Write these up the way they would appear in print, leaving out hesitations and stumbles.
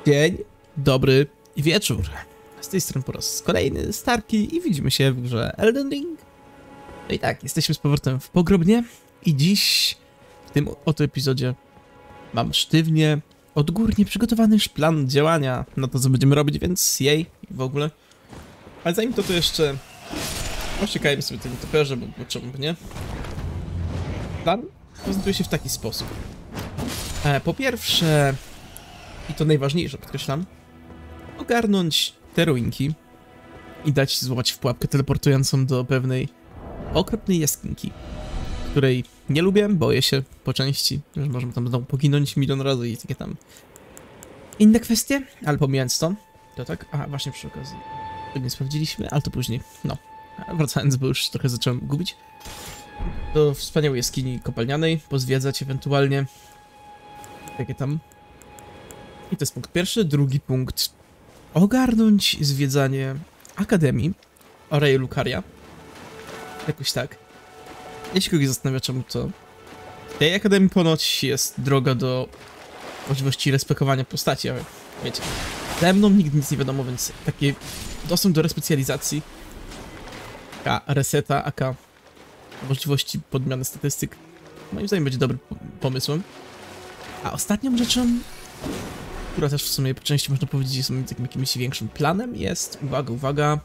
Dzień dobry wieczór. Z tej strony po raz kolejny Starki i widzimy się w grze Elden Ring. No i tak, jesteśmy z powrotem w Pogrobnie i dziś w tym oto epizodzie mam sztywnie, odgórnie przygotowany już plan działania na to, co będziemy robić, więc jej i w ogóle. Ale zanim to jeszcze poszczekajmy sobie ten toperze, bo czemu by nie. Plan prezentuje się w taki sposób. Po pierwsze, i to najważniejsze, podkreślam, ogarnąć te ruinki i dać złapać w pułapkę teleportującą do pewnej okropnej jaskinki, której nie lubię, boję się po części, że możemy tam znowu poginąć milion razy i takie tam inne kwestie, ale pomijając to tak, a właśnie przy okazji tego nie sprawdziliśmy, ale to później, no, wracając, bo już trochę zacząłem gubić, do wspaniałej jaskini kopalnianej, pozwiedzać ewentualnie takie tam. I to jest punkt pierwszy. Drugi punkt. Ogarnąć zwiedzanie Akademii Oreju Lucaria. Jakoś tak. Jeśli kogoś zastanawia, czemu to w tej Akademii ponoć jest droga do możliwości respekowania postaci, ale wiecie, ze mną nigdy nic nie wiadomo, więc taki dostęp do respecjalizacji, aka reseta, aka możliwości podmiany statystyk, moim zdaniem będzie dobrym pomysłem. A ostatnią rzeczą, która też w sumie po części można powiedzieć jest takim jakimś większym planem, jest, uwaga,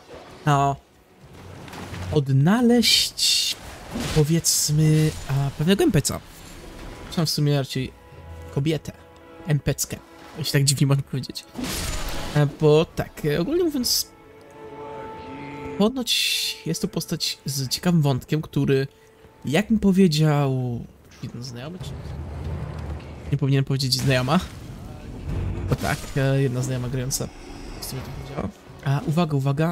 odnaleźć, powiedzmy, pewnego NPC-a. Czy w sumie raczej kobietę, NPC-kę, jeśli tak dziwnie można powiedzieć. Bo tak, ogólnie mówiąc, ponoć jest to postać z ciekawym wątkiem, który, jak mi powiedział jeden znajomy, czy nie powinienem powiedzieć znajoma, bo tak, jedna znajoma grająca z tym to powiedziała. Uwaga,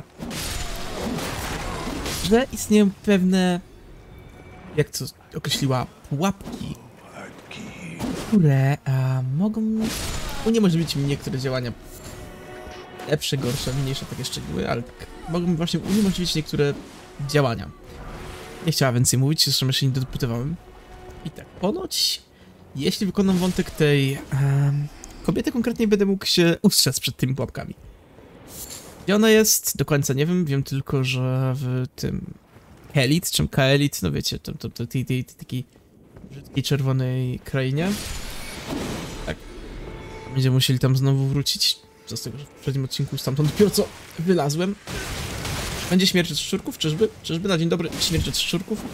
że istnieją pewne, jak to określiła, pułapki, które mogą uniemożliwić mi niektóre działania lepsze, gorsze, mniejsze takie szczegóły, ale tak, mogą właśnie uniemożliwić niektóre działania. Nie chciała więcej mówić, zresztą jeszcze nie dopytywałem. I tak, ponoć, jeśli wykonam wątek tej kobiety, konkretnie będę mógł się ustrzec przed tymi pułapkami. Gdzie ona jest? Do końca nie wiem, wiem tylko, że w tym Kaelit, czym Kaelit, no wiecie, tej takiej brzydkiej czerwonej krainie. Tak. Będziemy musieli tam znowu wrócić, z tego, że w poprzednim odcinku stamtąd dopiero co wylazłem. Będzie śmierć od szczurków? Czyżby? Czyżby na dzień dobry śmierć od szczurków?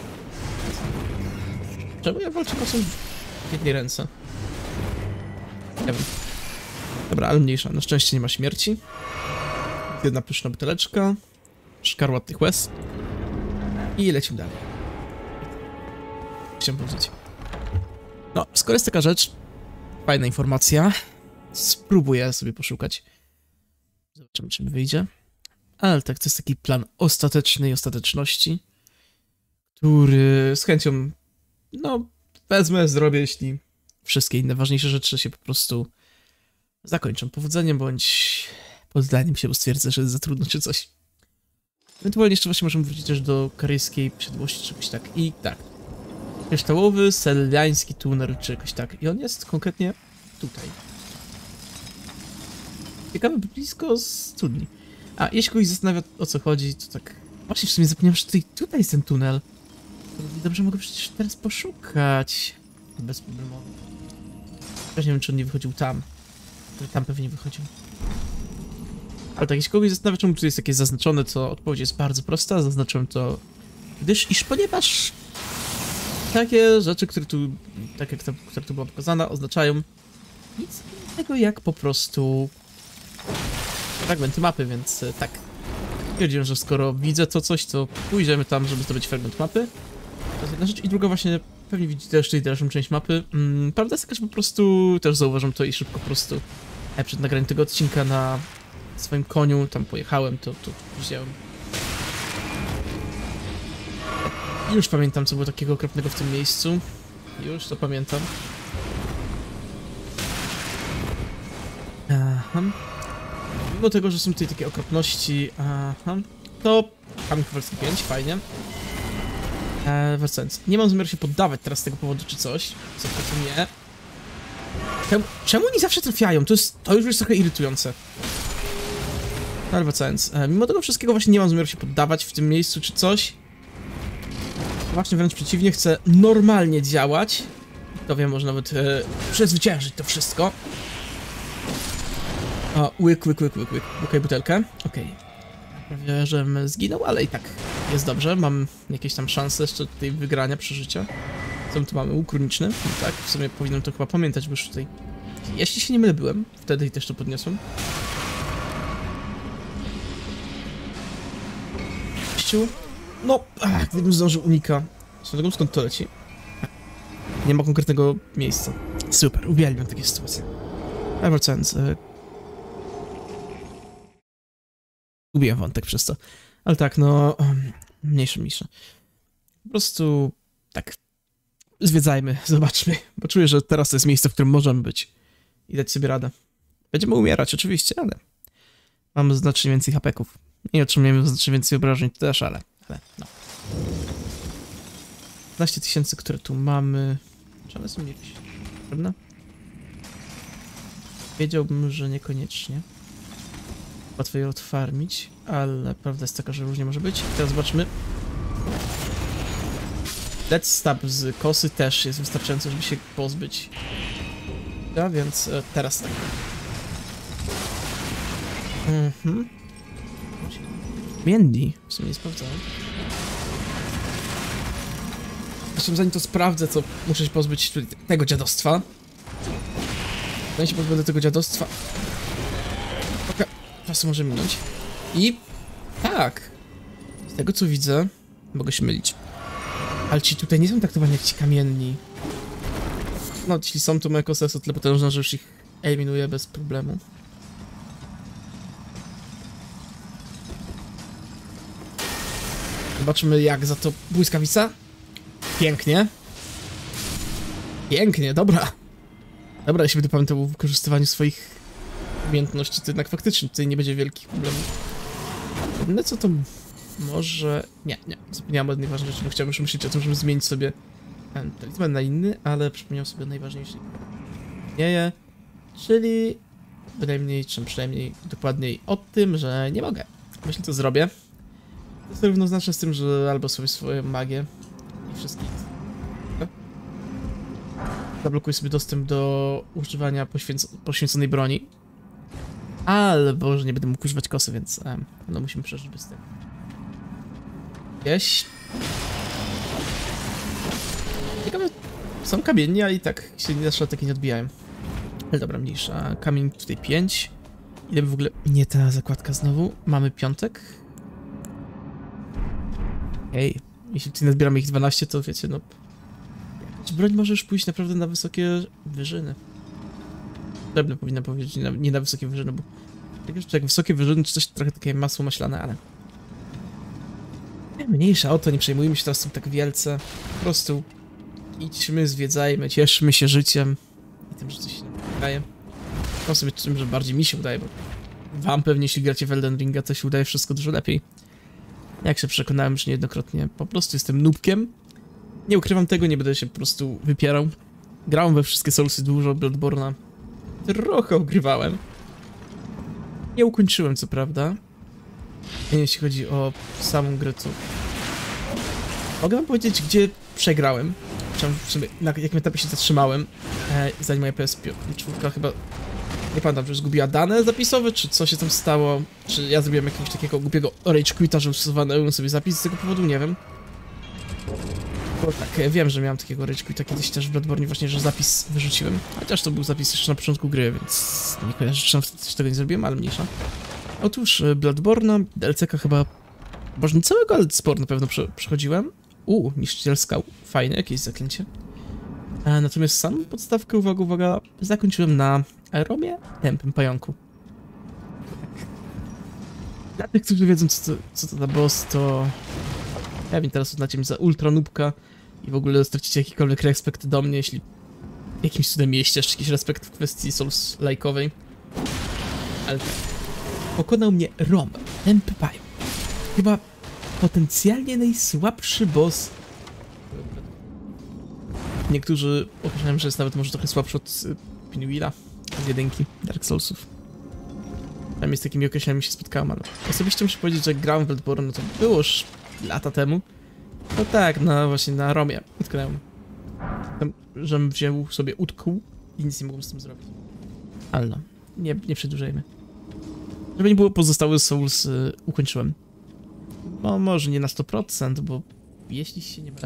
Czemu ja walczę kosą w jednej ręce? Nie wiem. Dobra, ale mniejsza. Na szczęście nie ma śmierci. Jedna pyszna buteleczka. Szkarłatnych łez. I lecimy dalej. Chciałem powiedzieć. No, skoro jest taka rzecz, fajna informacja, spróbuję sobie poszukać. Zobaczymy, czy mi wyjdzie. Ale tak, to jest taki plan ostatecznej ostateczności, który z chęcią, no, wezmę, zrobię, jeśli wszystkie inne ważniejsze rzeczy się po prostu zakończą powodzeniem, bądź poddaniem się, bo stwierdzę, że jest za trudno, czy coś. Ewentualnie jeszcze właśnie możemy wrócić też do karyjskiej posiadłości, czy jakoś tak. I tak. Kryształowy, seliański tuner, czy jakoś tak. I on jest konkretnie tutaj. Ciekawe, blisko studni. A jeśli kogoś zastanawia, o co chodzi, to tak... Właśnie w sumie zapomniałem, że tutaj jest ten tunel. Dobrze, mogę przecież teraz poszukać. Bez problemu. Ja nie wiem, czy on nie wychodził tam. Tam pewnie wychodził. Ale tak, jeśli kogoś zastanawia, czemu tu jest takie zaznaczone, to odpowiedź jest bardzo prosta. Zaznaczyłem to, ponieważ takie rzeczy, które tu, tak jak ta, która tu była pokazana, oznaczają nic innego jak po prostu fragmenty mapy, więc tak. Stwierdziłem, że skoro widzę to coś, to pójdziemy tam, żeby zdobyć fragment mapy. To jest jedna rzecz. I druga właśnie, pewnie widzicie też tutaj dalszą część mapy. Prawda jest taka, że po prostu też zauważam to i szybko po prostu przed nagraniem tego odcinka na swoim koniu, tam pojechałem, to wziąłem. Już pamiętam, co było takiego okropnego w tym miejscu. Już to pamiętam. Aha. Mimo tego, że są tutaj takie okropności, to kamień kowalski 5, fajnie. Wracając, nie mam zamiaru się poddawać teraz z tego powodu czy coś, co to nie. Czemu oni zawsze trafiają? To już jest trochę irytujące. Ale wracając, mimo tego wszystkiego właśnie nie mam zamiaru się poddawać w tym miejscu czy coś. Właśnie wręcz przeciwnie, chcę normalnie działać. To wiem, może nawet przezwyciężyć to wszystko. O, łyk. Okej, butelkę. Okej. Prawie, żebym zginął, ale i tak jest dobrze. Mam jakieś tam szanse jeszcze tutaj wygrania, przeżycia. Co my tu mamy? Łuk runiczny. No tak, w sumie powinienem to chyba pamiętać, bo już tutaj... Jeśli się nie mylę, byłem. Wtedy też to podniosłem. No, gdybym zdążył unika. Skąd to leci? Nie ma konkretnego miejsca. Super, uwielbiam takie sytuacje. A wracając... Gubiłem wątek przez to. Ale tak, no... Mniejsza. Po prostu... Tak. Zwiedzajmy, zobaczmy. Bo czuję, że teraz to jest miejsce, w którym możemy być. I dać sobie radę. Będziemy umierać, oczywiście, ale... Mamy znacznie więcej hapeków. Nie otrzymujemy znacznie więcej obrażeń też, ale no. 15 000, które tu mamy... Czy one są jakieś potrzebne? Wiedziałbym, że niekoniecznie. Łatwo je odfarmić, ale prawda jest taka, że różnie może być. Teraz zobaczmy. Let's Stab z kosy też jest wystarczająco, żeby się pozbyć. Ja, więc teraz tak. Mandy, w sumie nie sprawdzałem. Zresztą zanim to sprawdzę, to muszę się pozbyć tego dziadostwa. Zanim się pozbędę tego dziadostwa... Trochę czasu może minąć. I... tak. Z tego co widzę, mogę się mylić. Ale ci tutaj nie są traktowani jak ci kamienni. No, jeśli są, to moja kosa jest o tyle potężna, że już ich eliminuję bez problemu. Zobaczymy, jak za to błyskawica. Pięknie. Pięknie, dobra. Dobra, jeśli będę pamiętał o wykorzystywaniu swoich umiejętności, to jednak faktycznie tutaj nie będzie wielkich problemów. Jedyne co to może... Nie. Zapomniałem o jednej ważnej rzeczy, bo chciałbym już myśleć o tym, żeby zmienić sobie talizman na inny, ale przypomniałem sobie o najważniejszej. Nie, czyli bynajmniej, czy przynajmniej dokładniej o tym, że nie mogę. Myślę, to zrobię. To jest równoznaczne z tym, że albo sobie swoją magię i wszystkich. Zablokuję sobie dostęp do używania poświęconej broni. Albo, że nie będę mógł używać kosy, więc no musimy przeżyć bez tego. Gdzieś. Ciekawe, są kamienni, ale i tak się nasze ataki nie odbijają. Ale dobra, mniejsza. Kamień tutaj 5. Ile w ogóle... Nie ta zakładka znowu. Mamy piątek. Ej, jeśli tutaj nazbieramy ich 12, to wiecie, no... Jakaś broń może już pójść naprawdę na wysokie wyżyny. Drewno powinna powiedzieć, nie na wysokie wyżyny, bo... Jak wysokie wyżyny, czy coś trochę takie masło maślane, ale... Mniejsza o to, nie przejmujmy się teraz tym tak wielce. Po prostu... Idźmy, zwiedzajmy, cieszmy się życiem. I tym, że coś się udaje. Mam sobie tym, że bardziej mi się udaje, bo... Wam pewnie, jeśli gracie w Elden Ringa, to się udaje wszystko dużo lepiej. Jak się przekonałem już niejednokrotnie, po prostu jestem noobkiem. Nie ukrywam tego, nie będę się po prostu wypierał. Grałem we wszystkie Soulsy dużo, Bloodborne'a trochę ogrywałem. Nie ukończyłem, co prawda. Jeśli chodzi o samą grę, to... Mogę wam powiedzieć, gdzie przegrałem. Na jakim etapie się zatrzymałem, zanim moja PS4 chyba... Nie pamiętam, że zgubiła dane zapisowe, czy co się tam stało, czy ja zrobiłem jakiegoś takiego głupiego rage quita, że usuwałem sobie zapis z tego powodu, nie wiem. Bo tak, wiem, że miałem takiego rage quita kiedyś też w Bloodborne właśnie, że zapis wyrzuciłem. Chociaż to był zapis jeszcze na początku gry, więc nie kojarzę, czy wtedy też tego nie zrobiłem, ale mniejsza. Otóż Bloodborne'a, DLC-ka chyba... Boże, nie całego, ale sporo na pewno przechodziłem. Niszczyciel skał, fajne jakieś zaklęcie. Natomiast samą podstawkę, uwaga, zakończyłem na Romie Tępym Pająku. Dla tych, którzy wiedzą, co to za boss, to... Ja wiem, teraz uznacie mnie za ultra noobka i w ogóle stracicie jakikolwiek respekt do mnie, jeśli jakimś cudem mieliście jeszcze jakiś respekt w kwestii Souls-like'owej. Ale tak. Pokonał mnie Rom, Tępy Pająk. Chyba potencjalnie najsłabszy boss. Niektórzy określają, że jest nawet może trochę słabszy od Pinwheela z jedynki Dark Soulsów. Tam z takimi określeniami się spotkałem, ale osobiście muszę powiedzieć, że grałem w Bloodborne, no to było już lata temu. No tak, właśnie na Romie utknąłem. Tam, żem wziął sobie utkł i nic nie mogłem z tym zrobić. Ale no, nie przedłużajmy. Żeby nie było, pozostałe Souls ukończyłem. No może nie na 100%, bo jeśli się nie mylę...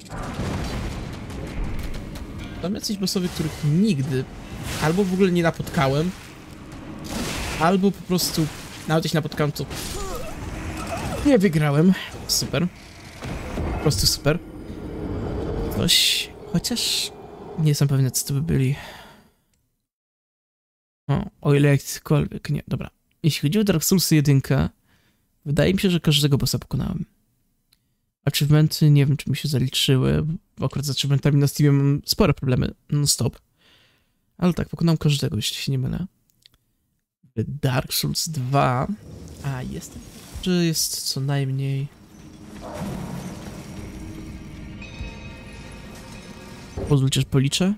Tam jacyś bossowie, których nigdy albo w ogóle nie napotkałem, albo po prostu nawet jeśli napotkałem, to nie wygrałem. Super. Po prostu super. Coś... Chociaż... Nie jestem pewien, co to by byli. O ile jakkolwiek... Nie, dobra. Jeśli chodzi o Dark Souls 1, wydaje mi się, że każdego bossa pokonałem. Achievementy nie wiem, czy mi się zaliczyły, bo akurat z achievementami na Steamie mam spore problemy non-stop. Ale tak, pokonałem każdego, jeśli się nie mylę. Dark Souls 2... A, jestem... Czy jest co najmniej... Pozwólcie, że policzę.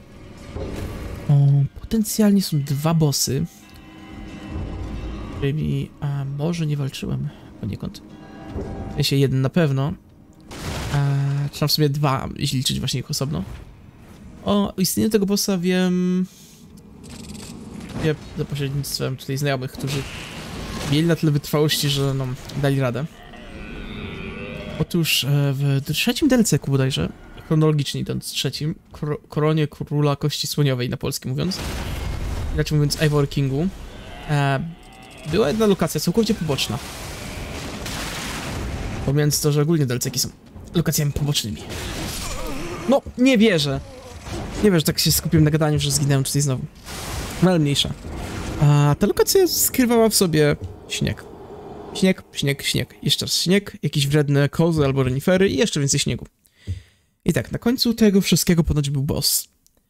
Potencjalnie są 2 bossy, którymi może nie walczyłem poniekąd. W sensie jeden na pewno. Czy tam w sumie 2, jeśli liczyć właśnie ich osobno. O istnieniu tego bossa wiem za pośrednictwem tutaj znajomych, którzy mieli na tyle wytrwałości, że no, dali radę. Otóż w trzecim DLC-ku bodajże, chronologicznie idąc trzecim, Koronie Króla Kości Słoniowej na polski mówiąc, inaczej mówiąc Ivory Kingu, była jedna lokacja całkowicie poboczna. Pomijając to, że ogólnie DLC-ki są lokacjami pobocznymi. No, nie wierzę. Nie wierzę, tak się skupiłem na gadaniu, że zginąłem tutaj znowu. No, ale mniejsza. A ta lokacja skrywała w sobie śnieg. Śnieg, śnieg, śnieg. Jeszcze raz śnieg, jakieś wredne kozy albo renifery i jeszcze więcej śniegu. I tak, na końcu tego wszystkiego ponoć był boss,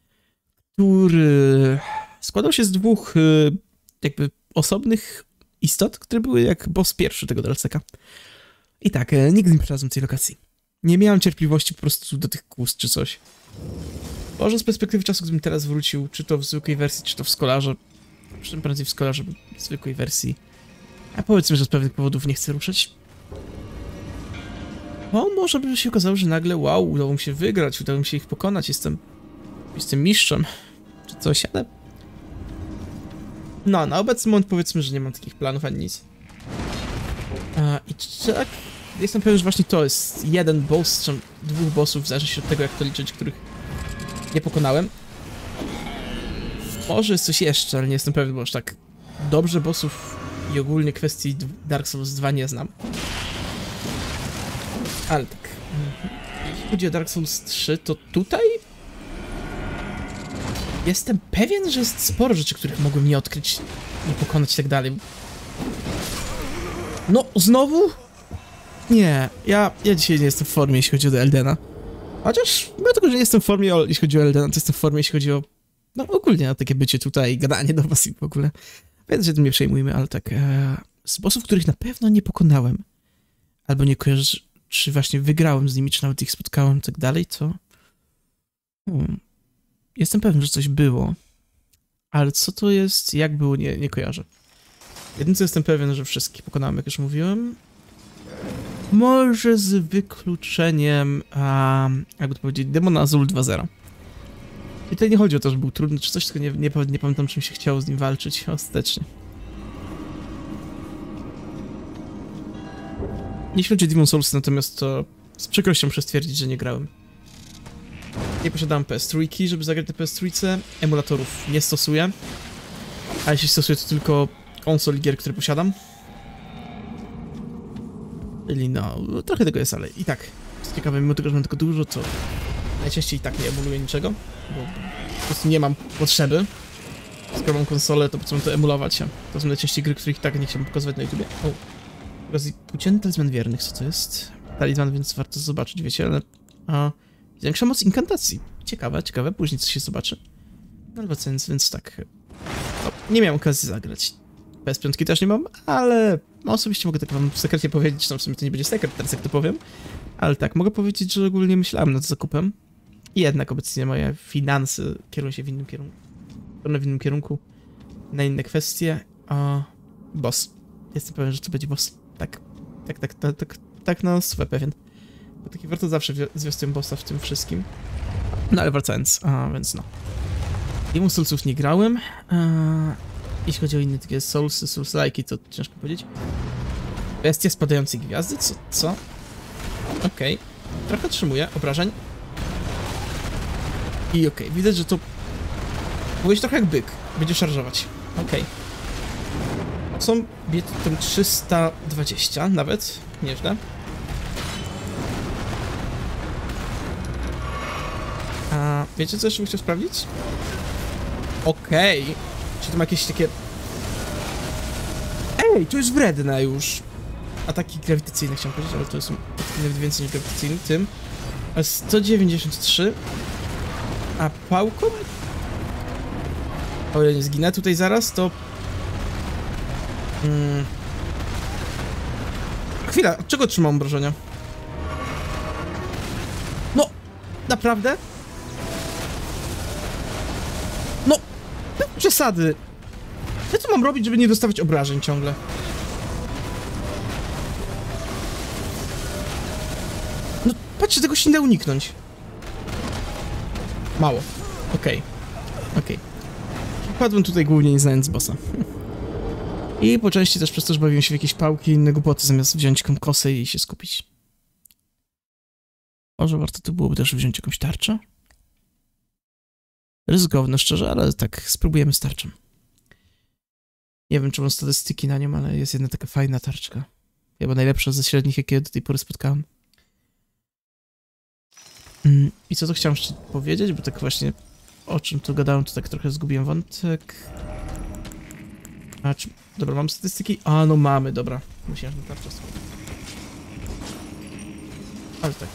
który składał się z 2 jakby osobnych istot, które były jak boss pierwszy tego DLC-ka. I tak, nigdy nie przepraszam tej lokacji. Nie miałem cierpliwości po prostu do tych kłust czy coś. Może z perspektywy czasu, gdybym teraz wrócił, czy to w zwykłej wersji, czy to w Scholarze, przy czym prędzej w Scholarze, bo w zwykłej wersji, a powiedzmy, że z pewnych powodów nie chcę ruszać. O, może by się okazało, że nagle, wow, udało mi się wygrać, udało mi się ich pokonać, jestem mistrzem, czy coś, ale... No, na obecny moment powiedzmy, że nie mam takich planów ani nic. I tak, jestem pewien, że właśnie to jest jeden boss, czy 2 bossów, zależy się od tego, jak to liczyć, których nie pokonałem. Może jest coś jeszcze, ale nie jestem pewien, bo już tak dobrze bossów i ogólnie kwestii Dark Souls 2 nie znam. Ale tak, jeśli chodzi o Dark Souls 3, to tutaj jestem pewien, że jest sporo rzeczy, których mogłem nie odkryć, nie pokonać i tak dalej. No, znowu? Nie, ja dzisiaj nie jestem w formie, jeśli chodzi o Eldena. Chociaż, mimo tego, że nie jestem w formie, jeśli chodzi o Eldena, to jestem w formie, jeśli chodzi o... No, ogólnie o takie bycie tutaj, gadanie do was i w ogóle. Więc się tym nie przejmujmy, ale tak... z bossów, których na pewno nie pokonałem, albo nie kojarzę, czy właśnie wygrałem z nimi, czy nawet ich spotkałem i tak dalej, to... Jestem pewien, że coś było. Ale co to jest, jak było, nie kojarzę. Jedyne co jestem pewien, że wszystkich pokonałem, jak już mówiłem. Może z wykluczeniem, jakby to powiedzieć, Demona Azul 2.0. I tutaj nie chodzi o to, że był trudny czy coś, tylko nie pamiętam, czym się chciało z nim walczyć ostatecznie. Jeśli chodzi o Demon Souls, natomiast to z przykrością muszę stwierdzić, że nie grałem. Nie posiadałem PS3, żeby zagrać na PS3, emulatorów nie stosuję, a jeśli stosuję, to tylko konsol i gier, które posiadam. Czyli no, trochę tego jest, ale i tak, jest ciekawe, mimo tego, że mam tylko dużo, to najczęściej i tak nie emuluję niczego, bo po prostu nie mam potrzeby. Skoro mam konsolę, to po co mam to emulować? To są najczęściej gry, których i tak nie chciałbym pokazywać na YouTubie. O, płócienny talizman wiernych, co to jest? Talizman, więc warto zobaczyć, wiecie, ale... Większa moc inkantacji. Ciekawe, później coś się zobaczy. No ale więc tak... No, nie miałem okazji zagrać. PS5 też nie mam, ale... No, osobiście mogę tak wam w sekrecie powiedzieć, że w sumie to nie będzie sekret, teraz jak to powiem. Ale tak, mogę powiedzieć, że ogólnie myślałem nad zakupem. I jednak obecnie moje finanse kierują się w innym kierunku. w innym kierunku, na inne kwestie. A boss. Jestem pewien, że to będzie boss. Tak na słowę pewien. Bo taki warto zawsze zwiastują bossa w tym wszystkim. No ale wracając, więc no. Demon Soulsów nie grałem. Jeśli chodzi o inne takie Souls-like, to ciężko powiedzieć. Bestia spadającej gwiazdy? Co? Okej. Trochę otrzymuję obrażeń. I okej, widać, że to... Byłeś trochę jak byk. Będzie szarżować. Okej. Są bietem 320 nawet. Nieźle. A wiecie, co jeszcze bym chciał sprawdzić? Okej. Czy to ma jakieś takie... Ej, tu jest wredne już. Ataki grawitacyjne chciałem powiedzieć, ale to są nawet więcej niż grawitacyjny. Tym 193. A pałką? O ile nie zginę tutaj zaraz, to... Chwila, od czego trzymam obrażenia? No! Naprawdę? No! Przesady! Ja co mam robić, żeby nie dostawać obrażeń ciągle? No, patrzcie, tego się nie da uniknąć. Mało. Okej. Padłem tutaj głównie nie znając bossa. I po części też przez to, że bawiłem się w jakieś pałki i inne głupoty, zamiast wziąć jakąś kosę i się skupić. Może warto to byłoby też wziąć jakąś tarczę? Ryzykowne, szczerze, ale tak, spróbujemy z tarczą. Nie wiem, czy mam statystyki na nią, ale jest jedna taka fajna tarczka. Chyba najlepsza ze średnich, jakie do tej pory spotkałem. I co to chciałem jeszcze powiedzieć, bo tak właśnie o czym tu gadałem, to tak trochę zgubiłem wątek. Dobra, mam statystyki? A, no mamy, dobra. Musiałem na tarczę sobie. Ale tak.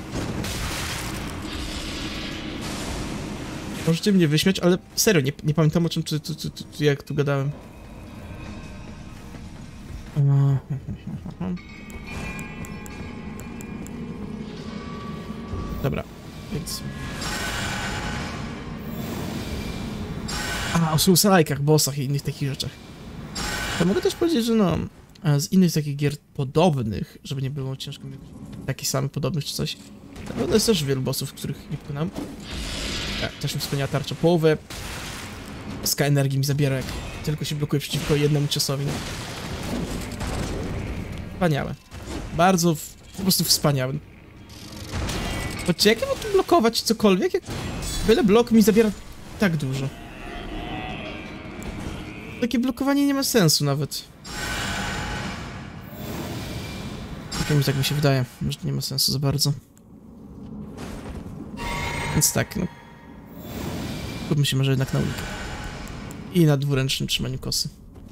Możecie mnie wyśmiać, ale serio, nie pamiętam o czym jak tu gadałem. Dobra, więc... O Souls-like'ach, bossach i innych takich rzeczach. To mogę też powiedzieć, że no, z innych takich gier podobnych, żeby nie było ciężko mieć takich samych podobnych czy coś, na pewno jest też wielu bossów, których nie pokonałem. Też mi wspomniała tarcza. Połowę SK energii mi zabiera, jak tylko się blokuje przeciwko jednemu ciosowi. Wspaniałe. Bardzo, po prostu wspaniałe. Chodźcie, jak ja mam tu blokować cokolwiek, jak byle blok mi zabiera tak dużo. Takie blokowanie nie ma sensu nawet. Tak mi się wydaje, że nie ma sensu za bardzo. Więc tak, no. Skupmy się może jednak na uliku. I na dwuręcznym trzymaniu kosy.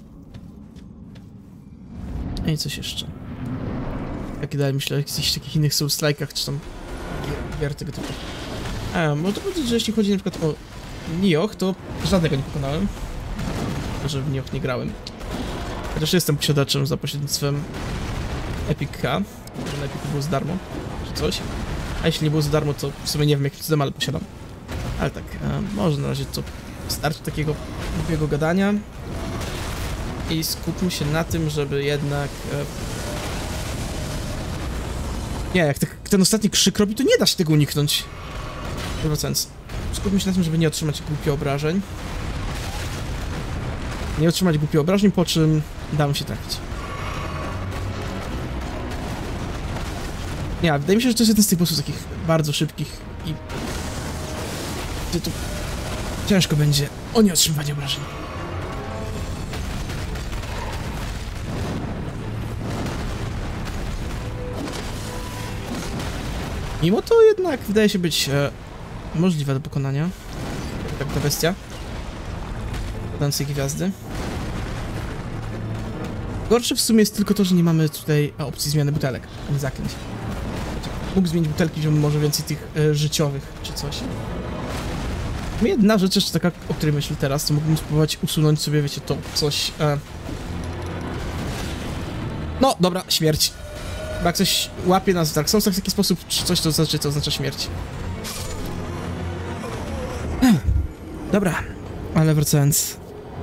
I coś jeszcze. Jak dalej myślę o jakichś takich innych Souls-like'ach, czy tam gier tego typu. Można powiedzieć, że jeśli chodzi na przykład o Nioh, to żadnego nie pokonałem. Że w Nioh nie grałem. Chociaż jestem posiadaczem za pośrednictwem Epic-K, że na Epic było za darmo, czy coś. A jeśli nie było za darmo, to w sumie nie wiem jakim cudem, ale posiadam. Ale tak, może na razie to starczy takiego głupiego gadania. I skupmy się na tym, żeby jednak... Nie, jak ten ostatni krzyk robi, to nie da się tego uniknąć. Wracając. Skupmy się na tym, żeby nie otrzymać głupio obrażeń. Nie otrzymać głupio obrażeń, po czym damy się trafić. Nie, wydaje mi się, że to jest jeden z tych bossów takich bardzo szybkich i... Gdzie tu ciężko będzie o nie otrzymywanie obrażeń. Mimo to jednak wydaje się być możliwe do pokonania. Tak ta bestia. Padającej gwiazdy. Gorsze w sumie jest tylko to, że nie mamy tutaj opcji zmiany butelek, ani zaklęć. Mógł zmienić butelki, żeby może więcej tych życiowych, czy coś. Jedna rzecz jeszcze taka, o której myślę teraz, to mógłbym spróbować usunąć sobie, wiecie, to coś... No, dobra, śmierć. Bo jak coś łapie nas w Dark Soulsach w taki sposób, czy coś, to oznacza śmierć. Dobra. Ale wracając...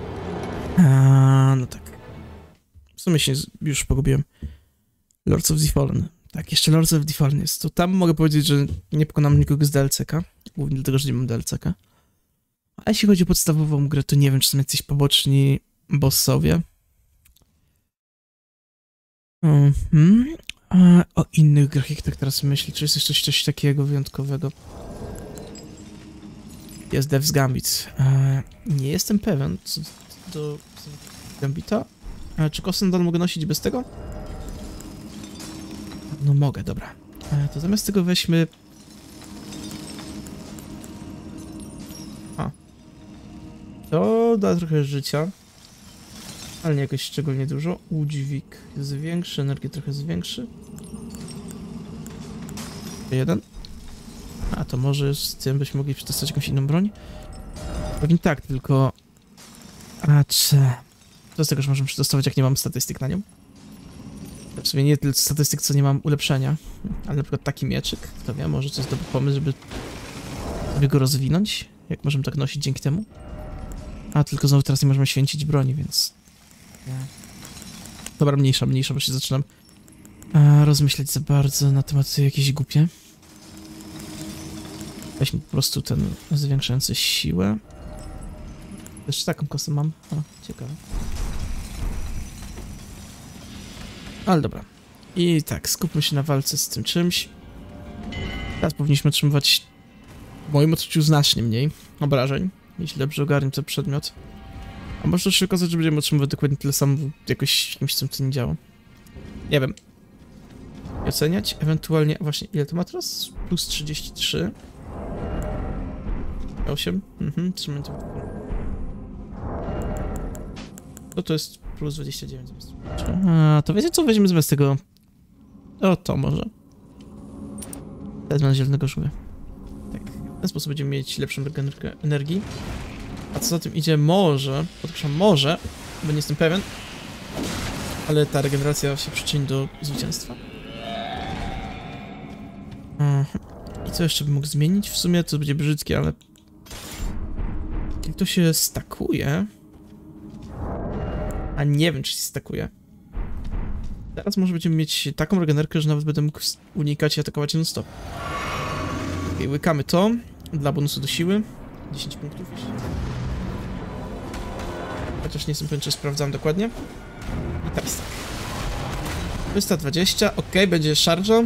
no tak. W sumie się już pogubiłem. Lords of the Fallen. Tak, jeszcze Lords of the Fallen jest. To tam mogę powiedzieć, że nie pokonam nikogo z DLC-ka. Głównie dlatego, że nie mam DLC-ka. A jeśli chodzi o podstawową grę, to nie wiem, czy są jacyś poboczni bossowie. A o innych grach, jak tak teraz myślę, czy jest jeszcze coś takiego wyjątkowego? Jest Death's Gambit. Nie jestem pewien, co do Gambita. Czy Kossendal mogę nosić bez tego? No mogę, dobra. To zamiast tego weźmy... To da trochę życia. Ale nie jakoś szczególnie dużo. Udźwig zwiększy, energię trochę zwiększy. Jeden. A to może z tym byśmy mogli przetestować jakąś inną broń? Pewnie tak, tylko... Co z tego, że możemy przetestować, jak nie mam statystyk na nią? W sumie nie tyle statystyk, co nie mam ulepszenia. Ale na przykład taki mieczyk, kto wie, może to jest dobry pomysł, żeby sobie go rozwinąć. Jak możemy tak nosić dzięki temu? A, tylko znowu teraz nie możemy święcić broni, więc... Dobra, mniejsza, bo się zaczynam rozmyślać za bardzo na temat jakieś głupie. Weźmy po prostu ten zwiększający siłę. Jeszcze taką kosę mam. O, ciekawe. Ale dobra. I tak, skupmy się na walce z tym czymś. Teraz powinniśmy otrzymywać w moim odczuciu znacznie mniej obrażeń, jeśli dobrze ogarnię ten przedmiot. A może się okazać, że będziemy otrzymywać dokładnie tyle samo jakoś jakimś tym, co nie działa. Nie wiem. I oceniać, ewentualnie... Właśnie, ile to ma teraz? Plus 33. 8. Trzymaj to. To jest plus 29. To wiecie co? Weźmiemy zamiast tego... O, to może. Wezmę zielonego żółwia. Tak. W ten sposób będziemy mieć lepszą regenerkę energii. A co za tym idzie, może, podkreślam może, bo nie jestem pewien, ale ta regeneracja się przyczyni do zwycięstwa. I co jeszcze bym mógł zmienić? W sumie to będzie brzydkie, ale... Jak to się stakuje... A nie wiem, czy się stakuje. Teraz może będziemy mieć taką regenerkę, że nawet będę mógł unikać i atakować non-stop. Okej, łykamy to. Dla bonusu do siły. 10 punktów. Chociaż nie jestem pewien, czy sprawdzałem dokładnie. I teraz tak. 320, ok, będzie charge'a.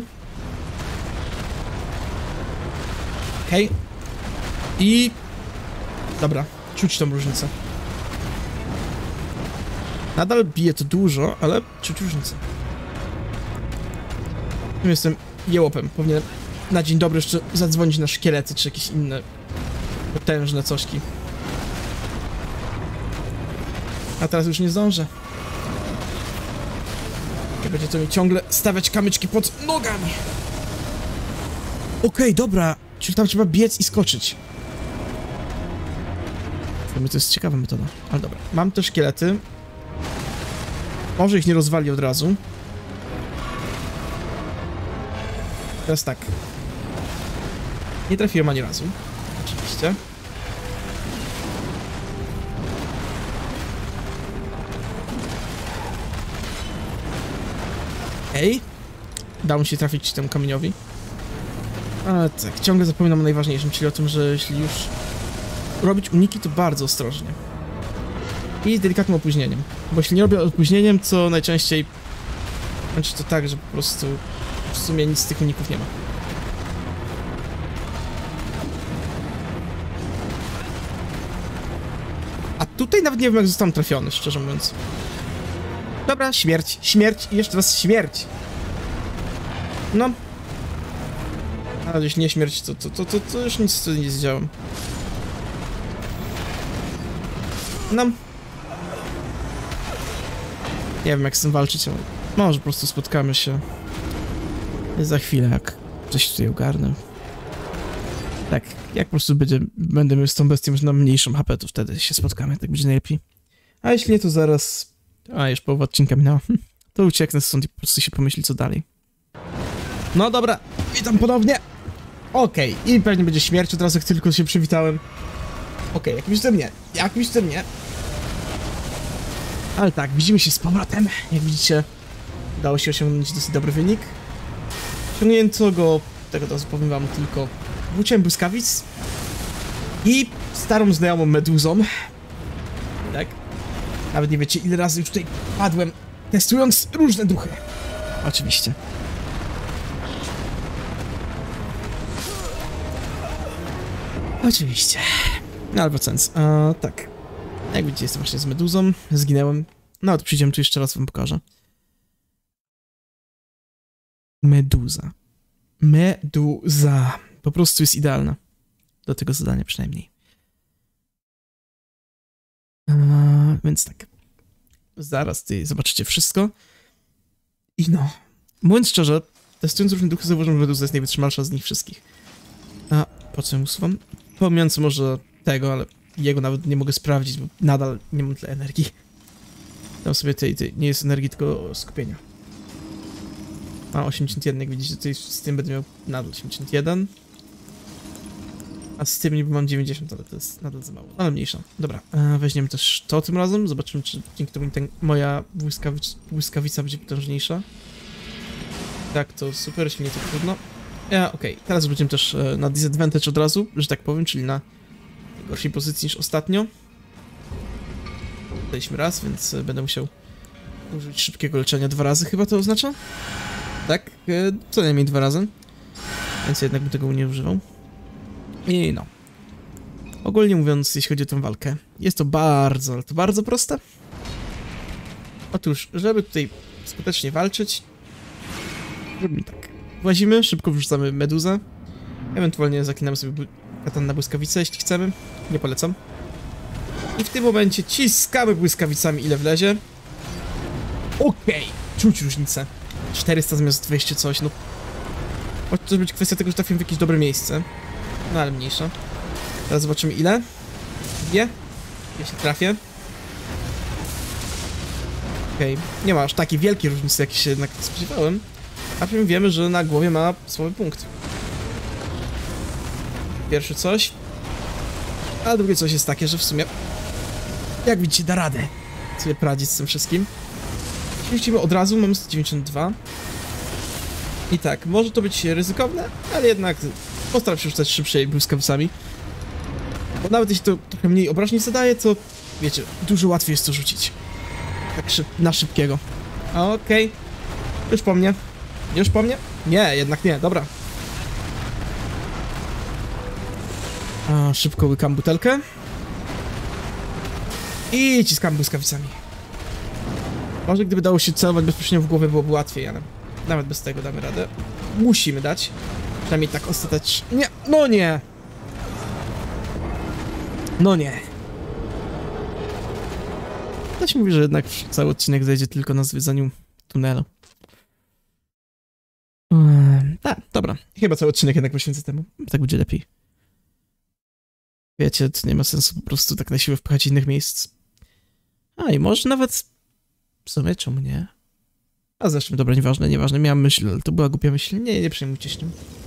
Ok. I... Dobra, czuć tą różnicę. Nadal bije to dużo, ale czuć różnicę. Jestem jełopem, powinienem na dzień dobry jeszcze zadzwonić na szkielety, czy jakieś inne potężne cośki. A teraz już nie zdążę. Będzie to mi ciągle stawiać kamyczki pod nogami. Okej, dobra. Czyli tam trzeba biec i skoczyć. Dla mnie to jest ciekawa metoda. Ale dobra. Mam te szkielety. Może ich nie rozwali od razu. Teraz tak. Nie trafiłem ani razu. Oczywiście. Ej, dało mi się trafić temu kamieniowi. Ale tak, ciągle zapominam o najważniejszym, czyli o tym, że jeśli już robić uniki, to bardzo ostrożnie. I z delikatnym opóźnieniem. Bo jeśli nie robię opóźnieniem, to najczęściej kończy to tak, że po prostu w sumie nic z tych uników nie ma. A tutaj nawet nie wiem, jak zostałem trafiony, szczerze mówiąc. Dobra, śmierć, śmierć i jeszcze raz śmierć. No. Ale jeśli nie śmierć, to już nic z tym nie zdziałam. No. Nie wiem, jak z tym walczyć, ale może po prostu spotkamy się za chwilę, jak coś tutaj ogarnę. Tak, jak po prostu będę miał z tą bestią na mniejszą HP, to wtedy się spotkamy, tak będzie najlepiej. A jeśli nie, to zaraz... A, już połowa odcinka minęła. To ucieknę stąd i po prostu się pomyśli, co dalej. No dobra, witam ponownie. Okej, i pewnie będzie śmierć od razu, jak tylko się przywitałem. Okej, jakimś cudem nie. Ale tak, widzimy się z powrotem. Jak widzicie, udało się osiągnąć dosyć dobry wynik. Osiągnięto go, tego teraz powiem wam, tylko włóciem błyskawic i starą znajomą meduzą. Tak? Nawet nie wiecie, ile razy już tutaj padłem, testując różne duchy. Oczywiście. Oczywiście. No ale wracając, tak. Jak widzicie, jestem właśnie z meduzą, zginęłem. No to przyjdziemy tu jeszcze raz, wam pokażę. Meduza. Meduza. Po prostu jest idealna. Do tego zadania przynajmniej. Więc tak. Zaraz ty zobaczycie wszystko. I no. Mówiąc szczerze, testując różne duchy, zauważyłem, że meduza jest najwytrzymalsza z nich wszystkich. A po co ją usuwam? Pomijając może tego, ale jego nawet nie mogę sprawdzić, bo nadal nie mam tyle energii. Tam sobie tej nie jest energii, tylko skupienia. Mam 81, jak widzicie, tutaj z tym będę miał nadal 81. A z tym niby mam 90, ale to jest nadal za mało. Ale mniejsza. Dobra, weźmiemy też to tym razem. Zobaczymy, czy dzięki temu moja błyskawica będzie potężniejsza. Tak, to super, jeśli nie, to trudno. Okej, teraz będziemy też na disadvantage od razu, że tak powiem, czyli na gorszej pozycji niż ostatnio. Daliśmy raz, więc będę musiał użyć szybkiego leczenia 2 razy, chyba to oznacza? Tak, co najmniej 2 razy. Więc jednak bym tego nie używał. I no. Ogólnie mówiąc, jeśli chodzi o tę walkę, jest to bardzo, ale to bardzo proste. Otóż, żeby tutaj skutecznie walczyć, robimy tak. Włazimy, szybko wrzucamy meduzę. Ewentualnie zaklinamy sobie katan na błyskawicę, jeśli chcemy. Nie polecam. I w tym momencie ciskamy błyskawicami, ile wlezie. Okej, czuć różnicę. 400 zamiast 200 coś, no. Może to być kwestia tego, że trafiłem w jakieś dobre miejsce. No ale mniejsza. Teraz zobaczymy ile. 2. Jeśli trafię. Okej, nie ma aż takiej wielkiej różnicy, jak się jednak spodziewałem. A przynajmniej wiemy, że na głowie ma słaby punkt. Pierwszy coś. A drugie coś jest takie, że w sumie, jak widzicie, da radę sobie poradzić z tym wszystkim. Jeśli widzimy od razu, mamy 192. I tak, może to być ryzykowne, ale jednak postaram się rzucać szybciej błyskawicami. Bo nawet jeśli to trochę mniej obrażeń zadaje, to wiecie, dużo łatwiej jest to rzucić. Tak na szybkiego. Okej. Już po mnie. Już po mnie? Nie, jednak nie, dobra. Szybko łykam butelkę. I ciskam błyskawicami. Może gdyby dało się celować bezpośrednio w głowę, byłoby łatwiej, ale nawet bez tego damy radę. Musimy dać. Przynajmniej tak ostatecznie. Nie, no nie! No nie. Ktoś mówi, że jednak cały odcinek zejdzie tylko na zwiedzaniu tunelu. Tak, dobra. Chyba cały odcinek jednak poświęcę temu. Tak będzie lepiej. Wiecie, to nie ma sensu po prostu tak na siłę wpychać innych miejsc. I może nawet... W sumie, czemu nie? A zresztą, dobra, nieważne. Miałem myśl, ale to była głupia myśl. Nie przejmujcie się tym.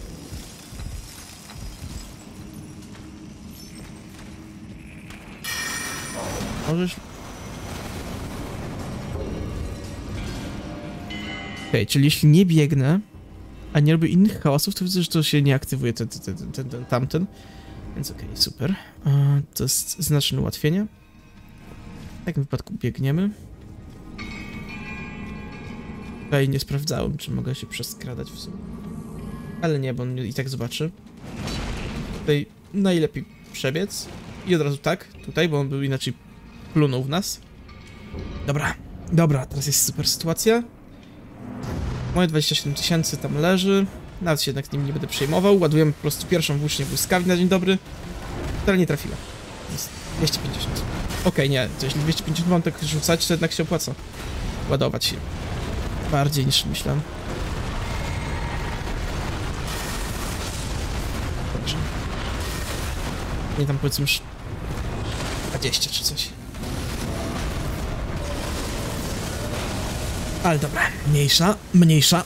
Możesz... Okej, czyli jeśli nie biegnę, a nie robię innych hałasów, to widzę, że to się nie aktywuje tamten. Więc okej, super. To jest znaczne ułatwienie. W takim wypadku biegniemy. Tutaj nie sprawdzałem, czy mogę się przeskradać w sumie. Ale nie, bo on i tak zobaczy. Tutaj najlepiej przebiec. I od razu tak, tutaj, bo on był inaczej plunął w nas. Dobra, teraz jest super sytuacja. Moje 27 000 tam leży. Nawet się jednak z nim nie będę przejmował. Ładujemy po prostu pierwszą włócznię błyskawic na dzień dobry. Która nie trafiła. Jest 250. Okej, nie, to jeśli 250 mam tak rzucać, to jednak się opłaca ładować się. Bardziej niż myślałem. Dobrze. Nie tam powiedzmy już 20 czy coś. Ale dobra, mniejsza.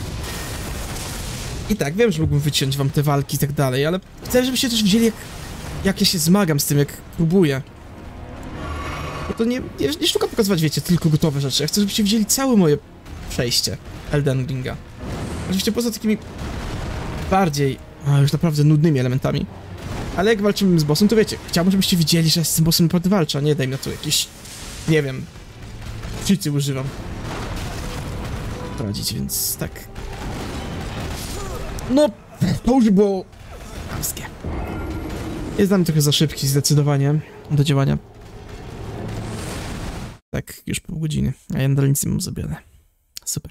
I tak, wiem, że mógłbym wyciąć wam te walki i tak dalej, ale chcę, żebyście też widzieli, jak jak ja się zmagam z tym, jak próbuję. Bo to nie szukam pokazywać, wiecie, tylko gotowe rzeczy. Ja chcę, żebyście widzieli całe moje przejście Elden Ringa. Oczywiście poza takimi bardziej, już naprawdę nudnymi elementami. Ale jak walczymy z bossem, to wiecie, chciałbym, żebyście widzieli, że z tym bossem naprawdę walczę, a nie daj mi na to jakieś, nie wiem, cheaty używam. Prowadzić, więc tak. No, to już było chamskie. Jest dla mnie trochę za szybki, zdecydowanie, do działania. Tak, już pół godziny, a ja nadal nic nie mam zrobione. Super.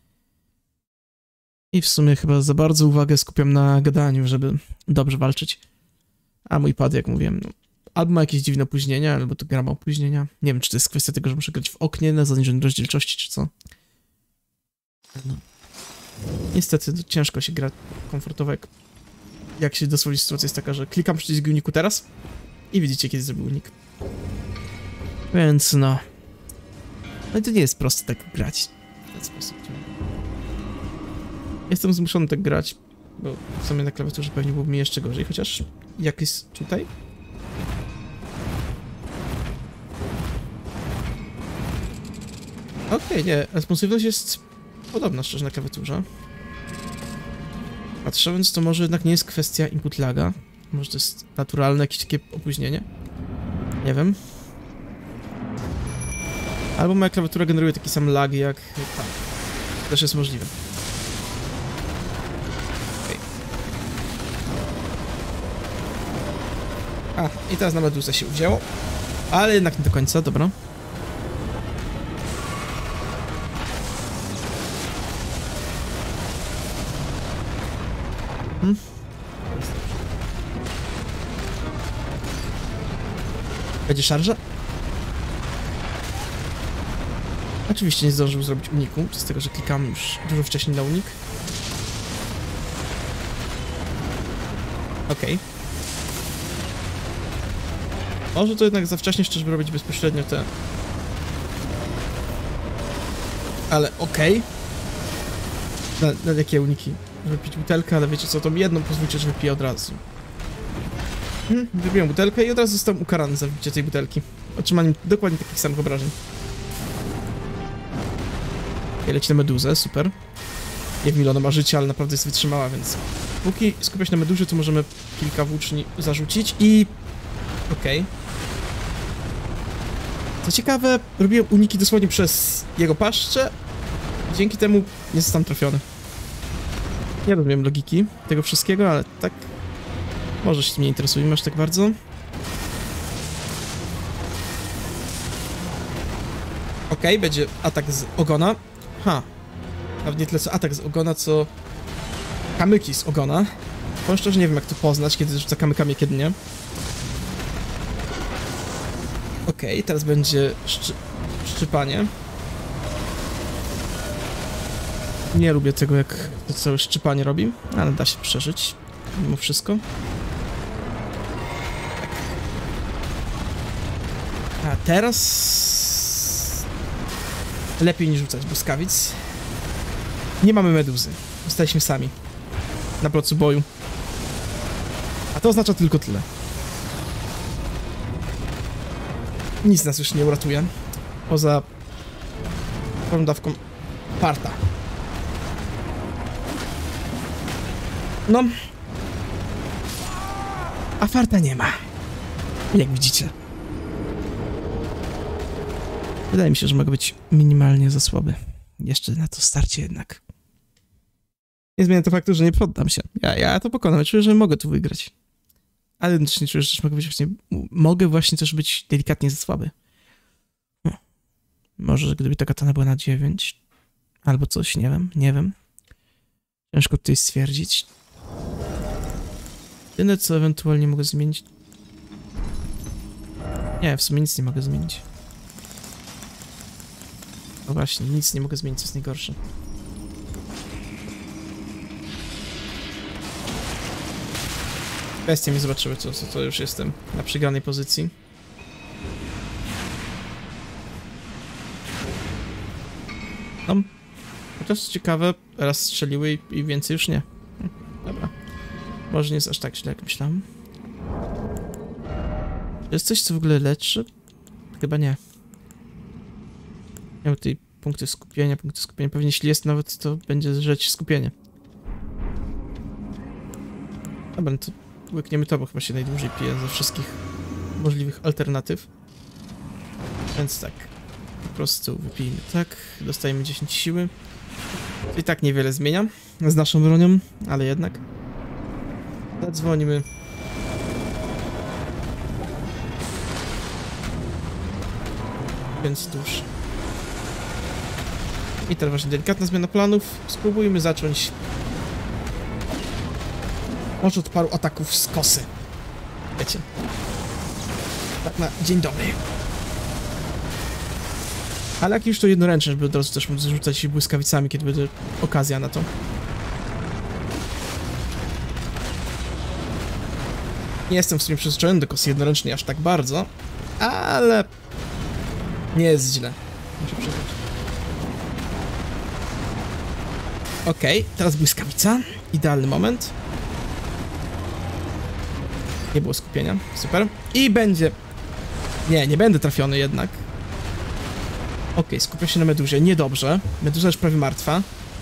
I w sumie chyba za bardzo uwagę skupiam na gadaniu, żeby dobrze walczyć. A mój pad, jak mówiłem, no, albo ma jakieś dziwne opóźnienia, albo to gra ma opóźnienia. Nie wiem, czy to jest kwestia tego, że muszę grać w oknie na zaniżonej rozdzielczości, czy co. No. Niestety to ciężko się gra komfortowo, jak się dosłownie sytuacja jest taka, że klikam przycisk uniku teraz i widzicie, kiedy zrobił unik. Więc no... No i to nie jest proste tak grać w ten sposób. Jestem zmuszony tak grać, bo w sumie na klawiaturze pewnie byłoby mi jeszcze gorzej, chociaż jak jest tutaj? Okej, nie, responsywność jest podobna szczerze na klawiaturze. Patrząc, to może jednak nie jest kwestia input laga. Może to jest naturalne jakieś takie opóźnienie? Nie wiem. Albo moja klawiatura generuje taki sam lag jak tam. To też jest możliwe. Okay. A, i teraz na Medusę się wzięło. Ale jednak nie do końca, dobra. Będzie szarża? Oczywiście nie zdążył zrobić uniku, przez tego, że klikam już dużo wcześniej na unik. Okej. Może to jednak za wcześnie szczerze robić bezpośrednio te... Ale okej. Na jakie uniki? Wypić butelkę, ale wiecie co, to mi jedną pozwólcie, że wypiję od razu. Wypiłem butelkę i od razu zostałem ukarany za wypicie tej butelki. Otrzymaniem dokładnie takich samych obrażeń. I leci na meduzę, super. Nie wiem ile ona ma życia, ale naprawdę jest wytrzymała, więc... Póki skupia się na meduzie, to możemy kilka włóczni zarzucić i... Okej. Co ciekawe, robiłem uniki dosłownie przez jego paszczę. Dzięki temu nie zostałem trafiony. Nie rozumiem logiki tego wszystkiego, ale tak... Może się tym nie interesujemy aż tak bardzo. Okej, będzie atak z ogona. Nawet nie tyle co atak z ogona, co... kamyki z ogona. Powiem szczerze, nie wiem jak to poznać, kiedy rzuca kamykami, a kiedy nie. Okej, teraz będzie szczypanie. Nie lubię tego, jak to całe szczypanie robi, ale da się przeżyć. Mimo wszystko. A teraz... lepiej niż rzucać błyskawic. Nie mamy meduzy. Zostaliśmy sami. Na placu boju. A to oznacza tylko tyle. Nic nas już nie uratuje. Poza... tą dawką parta. No. A farta nie ma. Jak widzicie. Wydaje mi się, że mogę być minimalnie za słaby. Jeszcze na to starcie jednak. Nie zmienia to faktu, że nie poddam się. Ja to pokonam. Czuję, że mogę tu wygrać. Ale jednocześnie czuję, że też mogę właśnie też być delikatnie za słaby. Może gdyby ta katana była na 9 albo coś, nie wiem. Ciężko tutaj stwierdzić. Jedyne co ewentualnie mogę zmienić... Nie, w sumie nic nie mogę zmienić. No właśnie, nic nie mogę zmienić, co jest najgorsze. Bestie mi zobaczyły, co to już jestem na przegranej pozycji. No, chociaż ciekawe, raz strzeliły i więcej już nie. Dobra. Może nie jest aż tak źle, jak myślałem. To jest coś, co w ogóle leczy? Chyba nie. Miał tutaj punkty skupienia. Pewnie jeśli jest nawet, to będzie żreć skupienie. Dobra, no to łykniemy to, bo chyba się najdłużej pije ze wszystkich możliwych alternatyw. Więc tak. Po prostu wypijmy tak. Dostajemy 10 siły. I tak niewiele zmienia z naszą bronią, ale jednak. Zadzwonimy. Więc tuż. I teraz właśnie delikatna zmiana planów. Spróbujmy zacząć może od paru ataków z kosy. Wiecie. Tak na dzień dobry. Ale jak już to jednoręczne, żeby od razu też móc rzucać błyskawicami, kiedy będzie okazja na to. Nie jestem w sumie przyzwyczajony do kosy jednoręcznej aż tak bardzo, ale nie jest źle. Muszę przyznać. Okej, teraz błyskawica. Idealny moment. Nie było skupienia. Super. I będzie... Nie będę trafiony jednak. Okej, skupia się na meduzie. Niedobrze. Meduza już prawie martwa.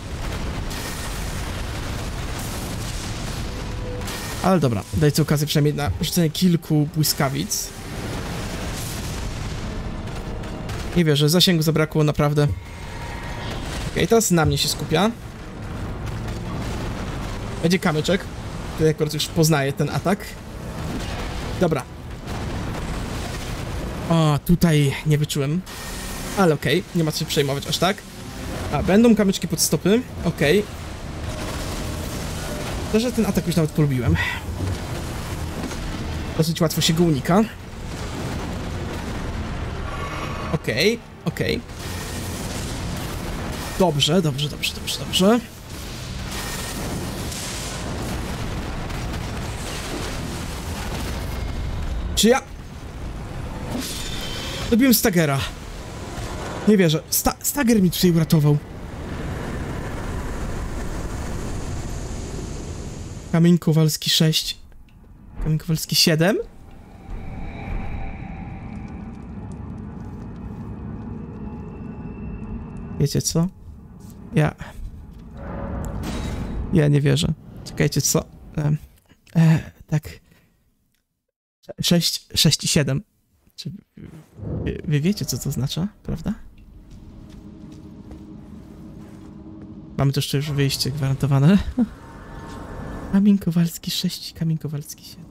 Ale dobra, dajcie okazję przynajmniej na rzucenie kilku błyskawic. Nie wierzę, zasięgu zabrakło naprawdę. Okej, teraz na mnie się skupia. Będzie kamyczek. Tutaj akurat już poznaję ten atak. Dobra. O, tutaj nie wyczułem. Ale okej, nie ma co się przejmować aż tak. A, będą kamyczki pod stopy. Okej. To, że ten atak już nawet polubiłem. Dosyć łatwo się go unika. Okej. Dobrze. Czy ja... Dobiłem Stagera. Nie wierzę. Stager mi tutaj uratował. Kamień Kowalski 6. Kamień Kowalski 7. Wiecie co? Ja nie wierzę. Czekajcie, co? Tak. 6 i 7. Czy wy wiecie, co to oznacza, prawda? Mamy to jeszcze już wyjście gwarantowane. Kamień Kowalski 6, Kamień Kowalski 7.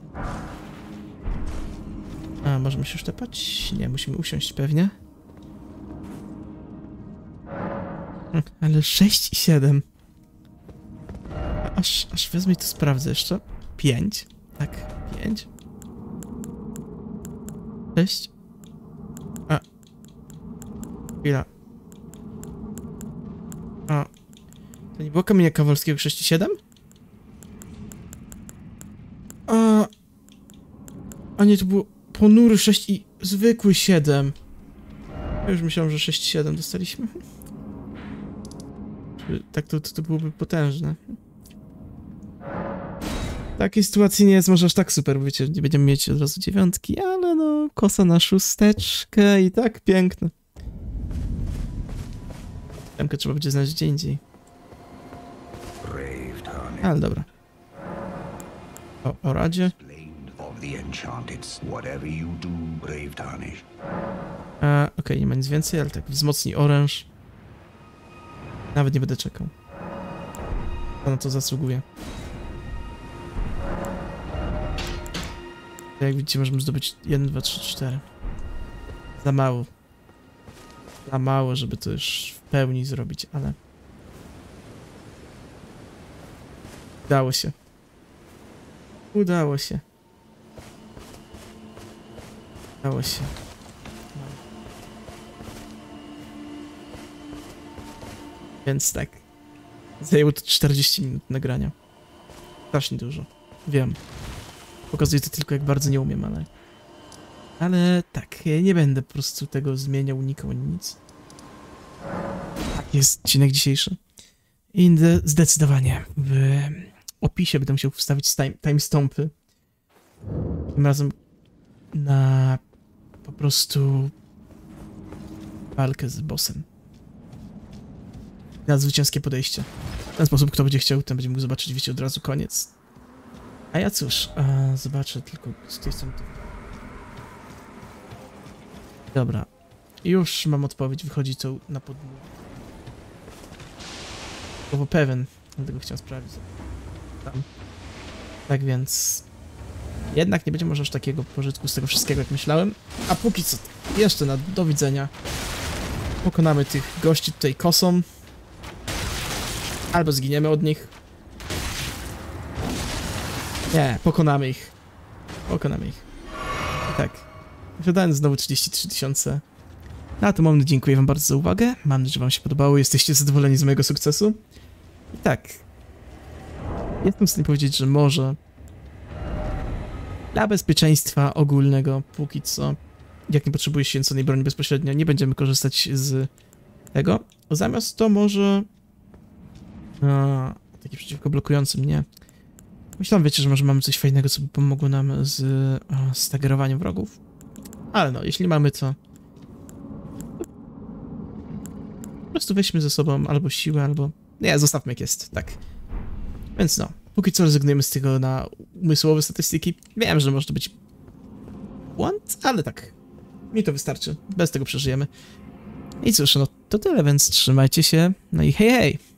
A, możemy się już tepać? Nie, musimy usiąść pewnie. Ale 6 i 7. Aż wezmę i to sprawdzę jeszcze. 5. Tak, 5. 6. A. Chwila. A. To nie było Kamienia Kowalskiego 6 i 7? A nie, to było ponury 6 i zwykły 7. Ja już myślałem, że 6 i 7 dostaliśmy. Tak to byłoby potężne. W takiej sytuacji nie jest może aż tak super, bo wiecie, nie będziemy mieć od razu 9, ale no, kosa na 6 i tak piękne. Temkę trzeba będzie znaleźć gdzie indziej. Ale dobra. O radzie. Okej, nie ma nic więcej, ale tak wzmocni oręż. Nawet nie będę czekał. To na to zasługuje. Jak widzicie, możemy zdobyć 1, 2, 3, 4. Za mało. Za mało, żeby to już w pełni zrobić, ale... Udało się. Udało się. Udało się. Więc tak. Zajęło to 40 minut nagrania. Strasznie dużo. Wiem. Pokazuje to tylko, jak bardzo nie umiem, ale... Ale tak, nie będę po prostu tego zmieniał, unikał ani nic. Tak jest odcinek dzisiejszy. I zdecydowanie w opisie będę musiał wstawić timestampy. Tym razem na po prostu walkę z bossem. Na zwycięskie podejście. W ten sposób, kto będzie chciał, ten będzie mógł zobaczyć, wiecie, od razu koniec. A ja cóż, zobaczę tylko z tej strony. Dobra. Już mam odpowiedź, wychodzi co na podwórzu. Słowo pewien, dlatego chciałem sprawdzić. Tam. Tak więc... Jednak nie będzie może aż takiego pożytku z tego wszystkiego, jak myślałem. A póki co, jeszcze na do widzenia. Pokonamy tych gości tutaj kosą. Albo zginiemy od nich. Nie, pokonamy ich. Pokonamy ich. I tak. Wydałem znowu 33 000. Na ten moment dziękuję wam bardzo za uwagę. Mam nadzieję, że wam się podobało. Jesteście zadowoleni z mojego sukcesu. I tak. Jestem w stanie powiedzieć, że może dla bezpieczeństwa ogólnego, póki co, jak nie potrzebuje święconej broni bezpośrednio, nie będziemy korzystać z tego. Zamiast to może... taki przeciwko blokującym, nie. Myślałem, wiecie, że może mamy coś fajnego, co by pomogło nam z stagerowaniem wrogów. Ale no, jeśli mamy to... Po prostu weźmy ze sobą albo siłę, albo... Nie, zostawmy jak jest, tak. Więc no, póki co rezygnujemy z tego na umysłowe statystyki. Wiem, że może to być błąd, ale tak. Mi to wystarczy. Bez tego przeżyjemy. I cóż, no to tyle, więc trzymajcie się. No i hej, hej!